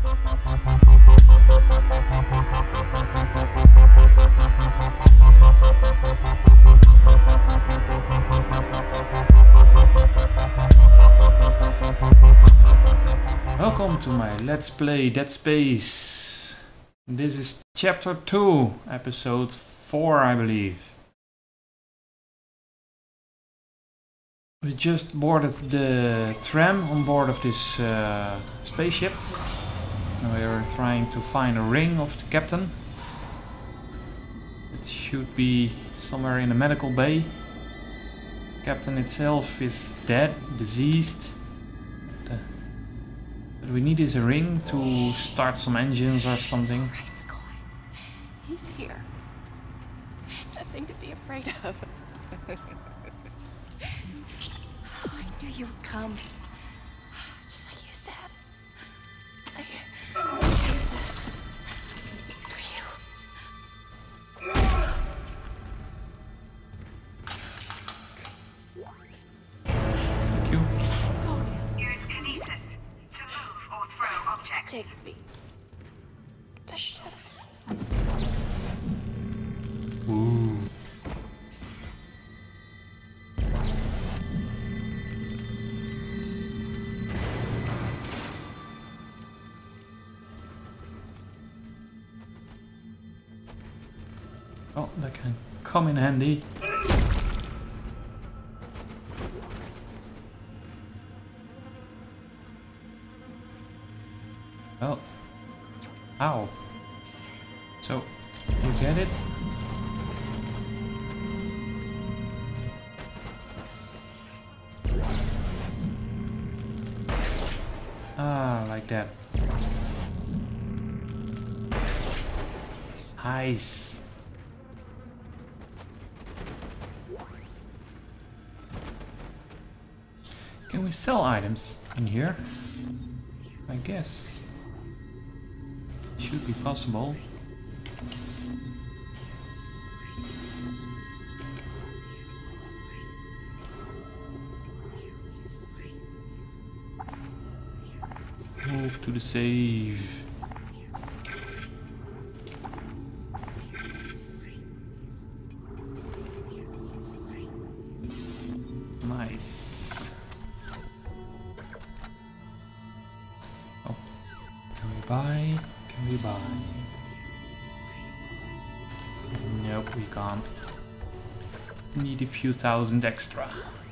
Welcome to my Let's Play Dead Space. This is Chapter 2, Episode 4, I believe. We just boarded the tram on board of this spaceship. We are trying to find a ring of the captain. It should be somewhere in the medical bay. The captain itself is dead, diseased. What we need is a ring to start some engines or something. He's here. Nothing to be afraid of. I knew you would come. Just like you said. I do this for you. Thank you. Use kinesis to move or throw objects. Take me. Just shut up. Ooh. Oh, that can come in handy. Oh. Ow. So, you get it? Ah, like that. Nice. Can we sell items in here? I guess. Should be possible. Move to the save. Nice. Oh, can we buy? Can we buy? Nope, we can't. Need a few thousand extra.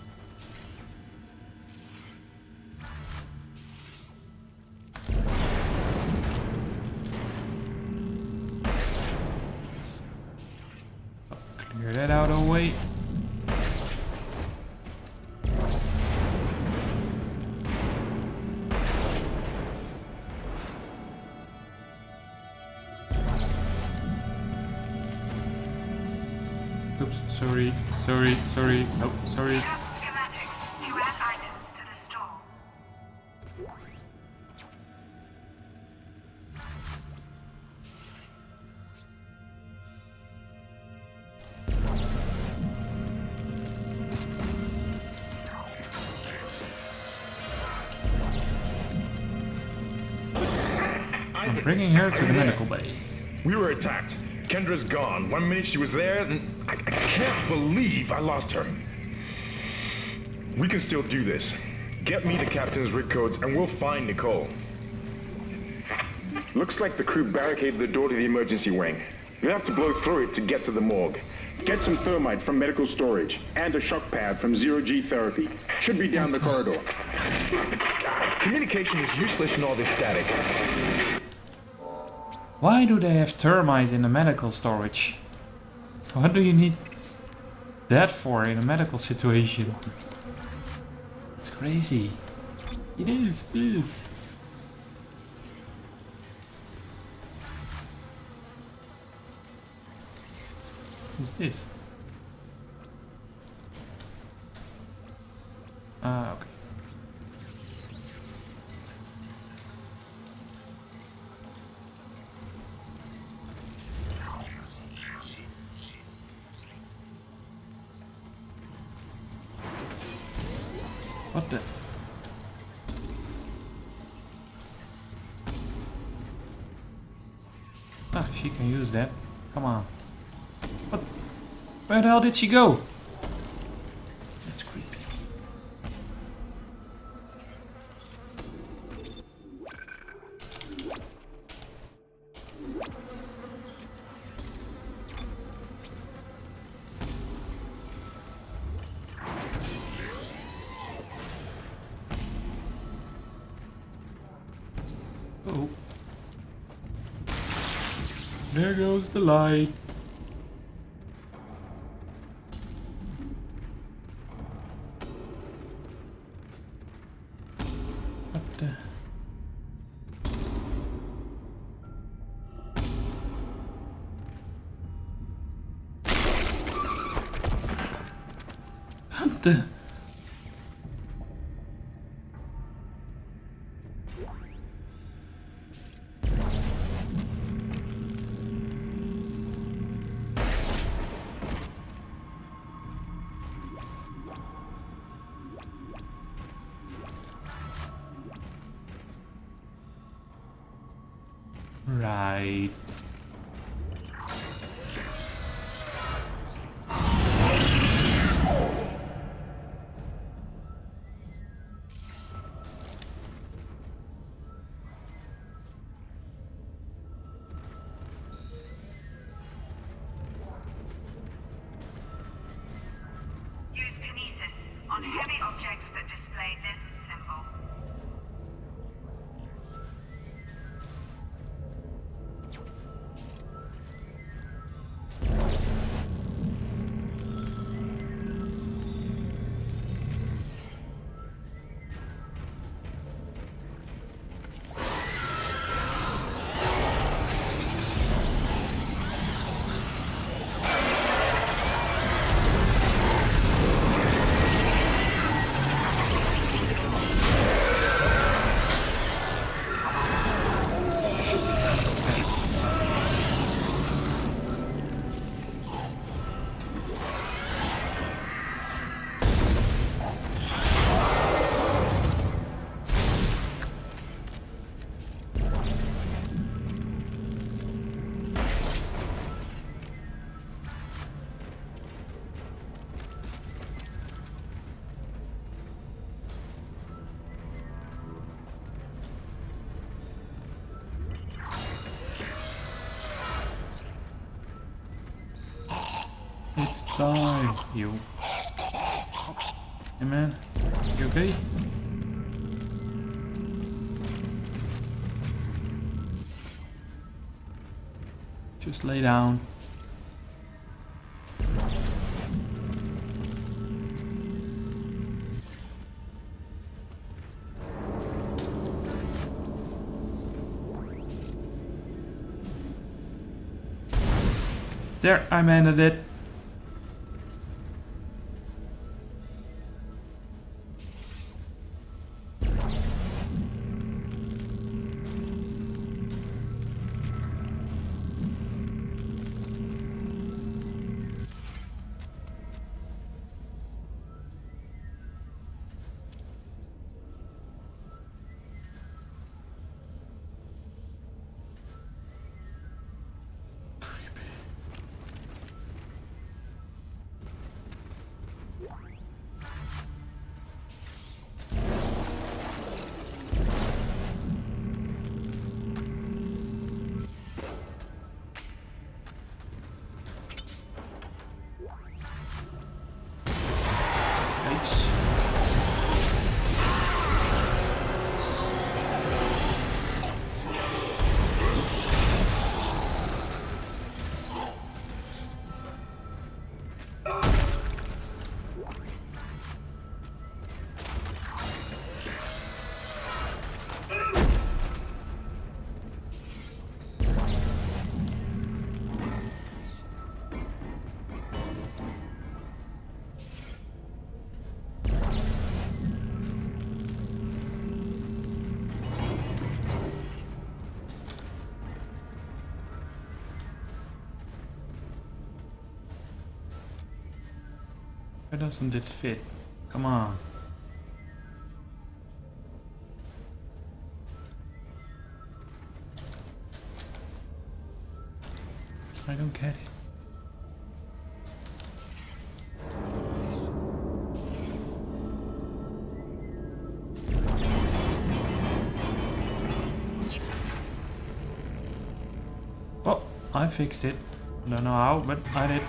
Clear that out of the way. Oops, sorry. Nope, sorry. Schematics to add items to the store. I'm bringing her to the medical bay. We were attacked. Kendra's gone. 1 minute she was there, and I can't believe I lost her. We can still do this. Get me the captain's rig codes, and we'll find Nicole. Looks like the crew barricaded the door to the emergency wing. You'll have to blow through it to get to the morgue. Get some thermite from medical storage and a shock pad from zero-G therapy. Should be down the corridor. Communication is useless in all this static. Why do they have termite in the medical storage? What do you need that for in a medical situation? It's crazy. It is. Who's this? Ah, okay. What the? she can use that. Come on. What? Where the hell did she go? That's creepy. Oh. There goes the light. What the? What the? Right. Use kinesis on heavy objects that display this symbol. Thanks. It's time. You. Hey man, you okay? Just lay down. There, I managed it. Thanks. Where doesn't it fit? Come on. I don't get it. Oh, I fixed it. Don't know how, but I did.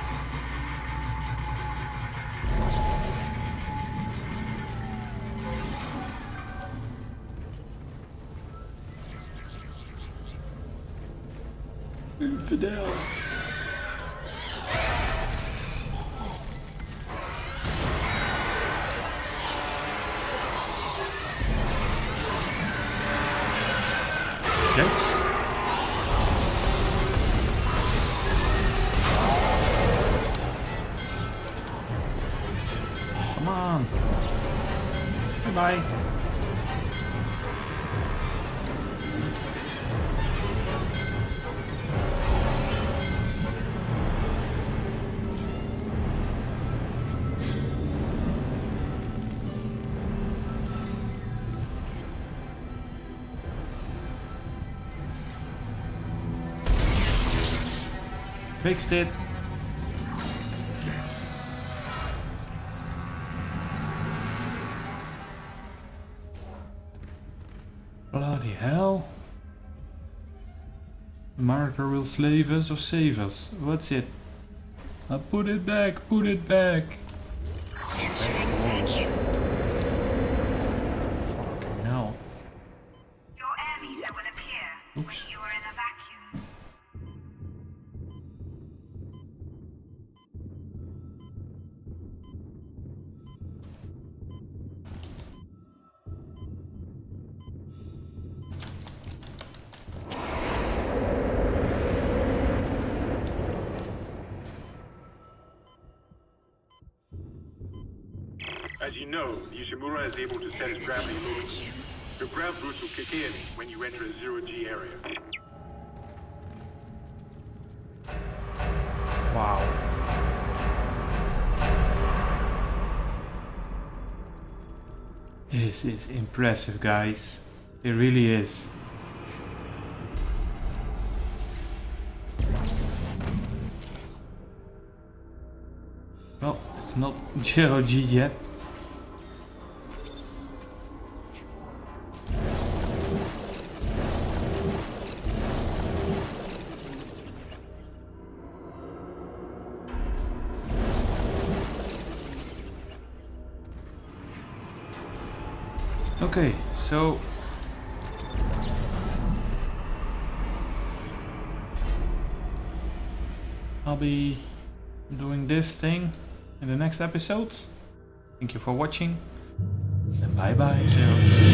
Infidels. Thanks. Come on. Bye-bye. Fixed it. Bloody hell. Marker will slave us or save us. What's it? Put it back, put it back. Fucking hell. Your air meter will appear when Oops. you are in a vacuum. As you know, the Ishimura is able to set its gravity locally. Your grav boost will kick in when you enter a zero-G area. Wow. This is impressive, guys. It really is. Well, it's not GOG yet. Okay, so I'll be doing this thing in the next episode. Thank you for watching and bye bye.